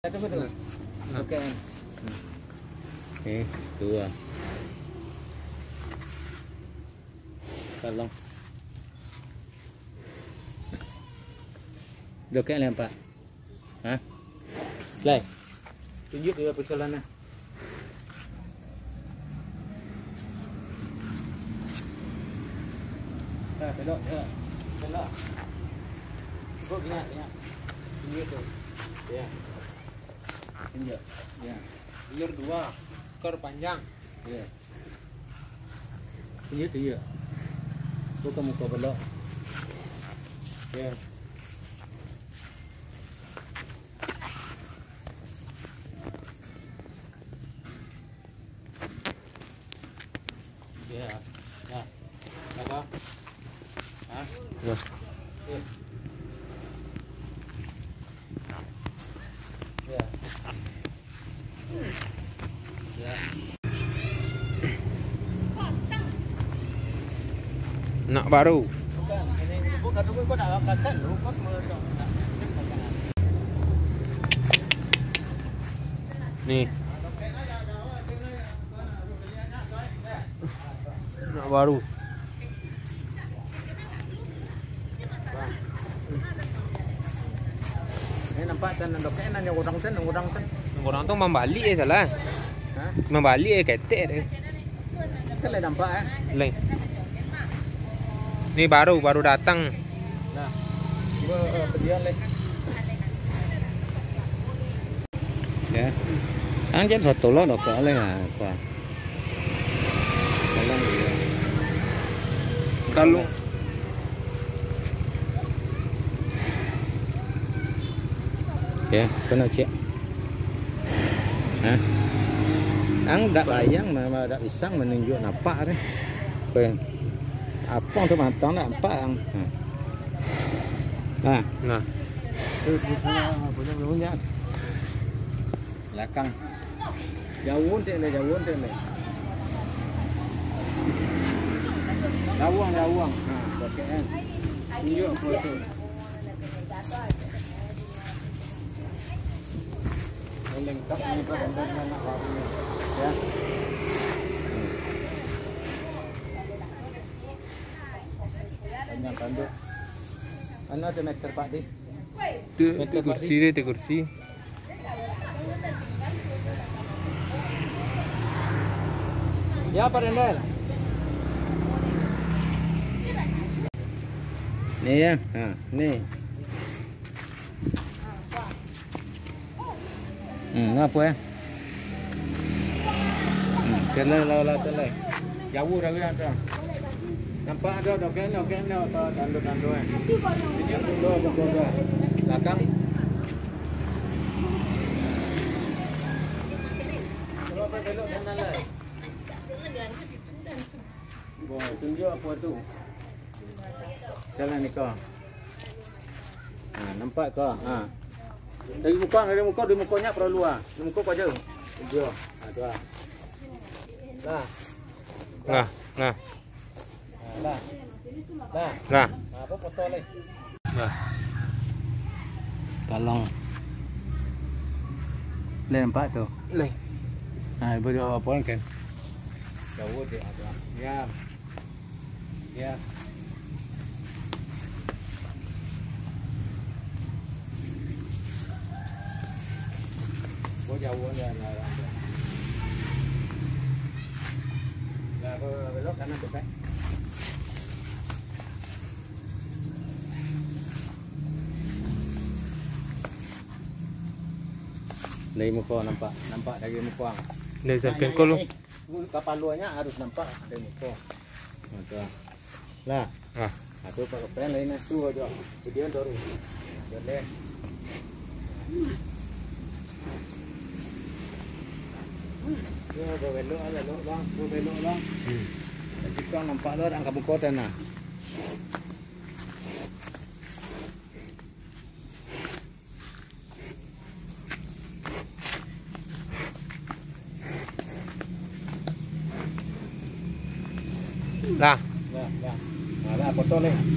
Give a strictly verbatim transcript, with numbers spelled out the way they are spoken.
Tunggu tunggu. Oke. Nih, dua. Tolong. Dokek lah Pak. Hah? Lai. Tunjuk dia persoalannya. Ah, belok, belok. Belok. Cukup gini, ya. Tunjuk tu. Ya. Tunjuk. Ya. Ilir dua, ekor panjang. Ya. Tunjuk tu ya. Buka muka belok. Ya. Ya. Ya. Apa? Hah? Ya. Ya. Ya. Ya. Nak baru. Bukan, ini bukan dulu kau nak angkat lu, kau semua dah nak cek makanan. Nih. Nak baru. Ini nampak tan dokek nan yang orang tan, orang tan. Orang tu membalik eh salah. Ha? Membalik eh ketek dia. Kan le nampak eh. Lain. Ni baru baru datang. Nah. Cuba uh, berdiam le. Ya. Anjen satu lo dokek le apa. Tolong dia. Kalau ya, kena cek. Hah? Ang dak layang memang dak isang menunjuk nampak deh. Pen. Apa tu matang nak nampak ang. Nah. nah, Tu punya punya. Belakang. Jauh tu le, jauh tu le. Jauh, jauh. Ha, okey kan. Tunjuk apa tu. Lengkap ni pada anak barunya ya. Banyak tanduk. Mana tu meter Pak di? tu, tu kursi dia, tu kursi. Ya Pak Rendel. Ni ya, ha, ni. Hmm, apa eh? Hmm, telai lah telai. Jauh dah kan tu. Nampak ada doken doken ada tanduk-tanduk eh. Tunjuk dulu pokok dia. Belakang. Kalau apa belok kanan lah. Boy, tunjuk apa tu? Salah ni kau. Ha, nampak kau? Ha. Dari muka, dari muka, di mukanya perlu ah. Di muka kau aja. Tunjuk. Ha, tu ah. Lah. Nah, nah, Lah. Lah. nah. Apa foto le? Nah. Kalong. Le nampak tu. Lain. Ha, ibu dia apa kan? Jauh dia ada. Ya. Ya. Bo jauh dia lah. Lah belok kanan tu kan. Dari muka nampak, nampak dari muka. Dia selkan kau lu. Kapal luarnya harus nampak dari muka. Tu lah. Ah, Aku pakai pen lain tu aja. Video baru. Boleh. Ya, belok ada belok bang, belok bang. hmm. Jika nampak lo angkat muka tanah. Lah. Lah, lah. Nah, lah foto le.